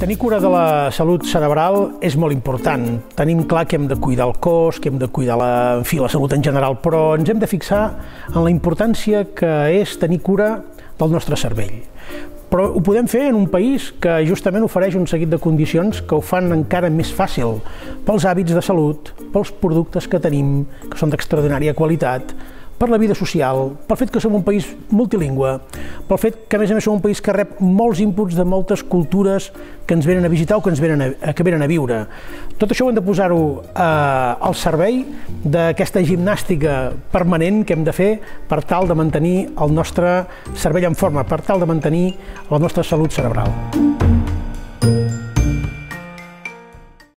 Tenir cura de la salut cerebral és molt important. Tenim clar que hem de cuidar el cos, que hem de cuidar la salut en general, però ens hem de fixar en la importància que és tenir cura del nostre cervell. Però ho podem fer en un país que justament ofereix un seguit de condicions que ho fan encara més fàcil pels hàbits de salut, pels productes que tenim, que són d'extraordinària qualitat, per la vida social, pel fet que som un país multilingüe, pel fet que a més som un país que rep molts inputs de moltes cultures que ens venen a visitar o que venen a viure. Tot això ho hem de posar-ho al servei d'aquesta gimnàstica permanent que hem de fer per tal de mantenir el nostre cervell en forma, per tal de mantenir la nostra salut cerebral.